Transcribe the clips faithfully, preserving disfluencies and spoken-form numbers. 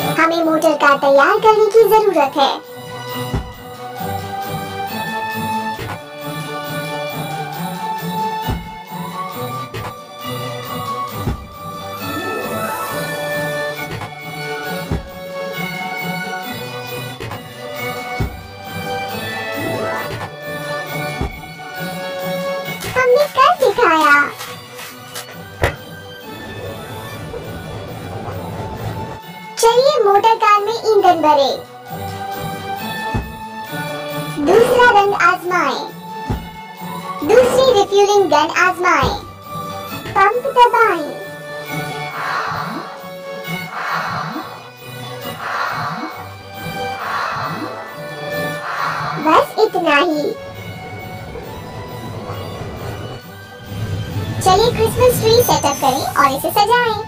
हमें motor car तैयार करने की जरूरत है। हमने कर दिखाया। चलिए मोटर कार में ईंधन भरें। दूसरा रंग आजमाएं। दूसरी रिफ्यूलिंग गन आजमाएं। पंप दबाएं। बस इतना ही। चलिए क्रिसमस ट्री सेटअप करें और इसे सजाएं।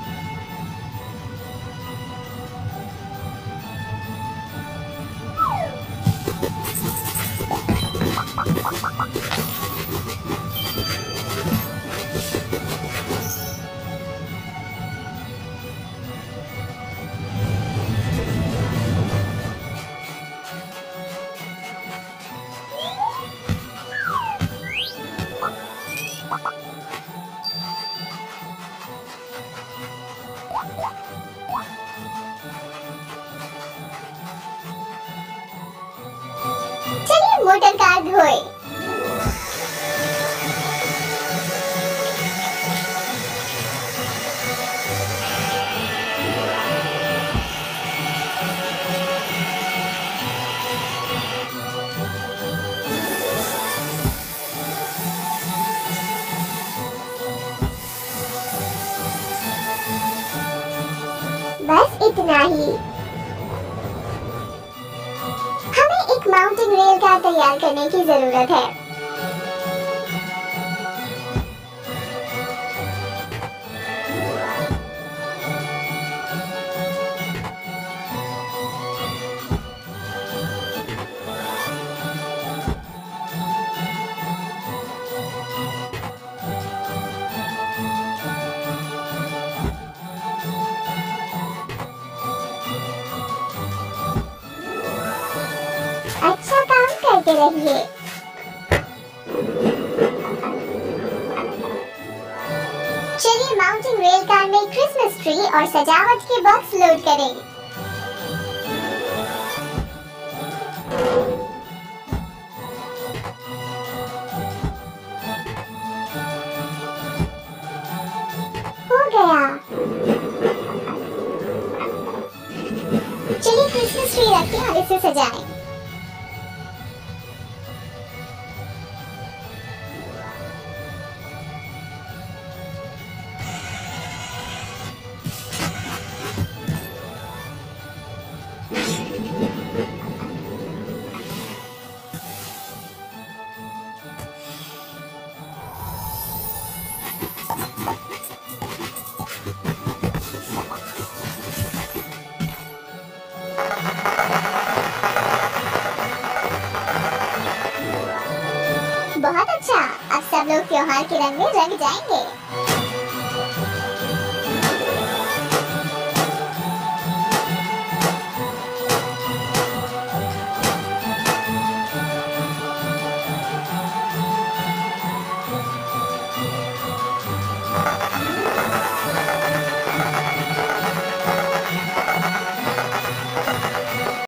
चलिए मोटर कार धोए। बस इतना ही। माउंटिंग रेल कार तैयार करने की जरूरत है। अच्छा काम करते रहिए। चलिए माउंटिंग रेल कार में क्रिसमस ट्री और सजावट के बॉक्स लोड करें। हो गया। चलिए क्रिसमस ट्री रखें और इसे सजाएं। बहुत अच्छा। अब सब लोग त्योहार के रंग में रंग जाएंगे।